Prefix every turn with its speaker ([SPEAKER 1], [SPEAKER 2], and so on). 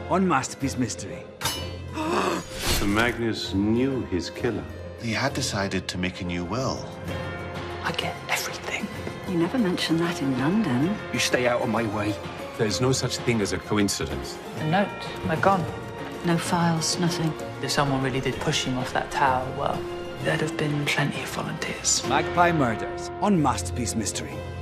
[SPEAKER 1] on Masterpiece Mystery.
[SPEAKER 2] So Magnus knew his killer.
[SPEAKER 3] He had decided to make a new will.
[SPEAKER 4] I get everything.
[SPEAKER 5] You never mentioned that in London.
[SPEAKER 4] You stay out of my way.
[SPEAKER 2] There's no such thing as a coincidence.
[SPEAKER 6] The note, they're gone.
[SPEAKER 5] No files, nothing.
[SPEAKER 6] If someone really did push him off that tower, well, there'd have been plenty of volunteers.
[SPEAKER 1] Magpie Murders on Masterpiece Mystery.